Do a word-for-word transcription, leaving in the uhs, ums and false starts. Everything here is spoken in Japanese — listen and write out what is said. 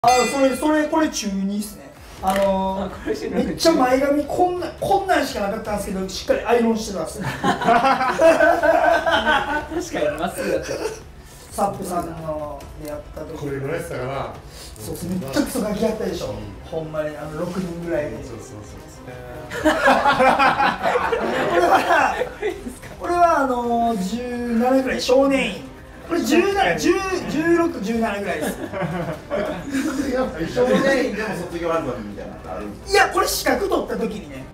あ、それそれこれ中にですね。あのー、めっちゃ前髪こんなこんなんしかなかったんですけど、しっかりアイロンしてたんですよ。確かにまっすぐだった。 サップさんのでやった時これぐらいしたかな。 そうです、めっちゃクソガキやったでしょ、うん、ほんまにあのろくにんぐらいで。そうそうそうそう俺は俺はあのー、じゅうななぐらい、少年院これじゅうなな、じゅう、じゅうろく、じゅうななぐらいです。 少年院でも卒業アルバムみたいなのあるんですか？ いや、これ資格取った時にね。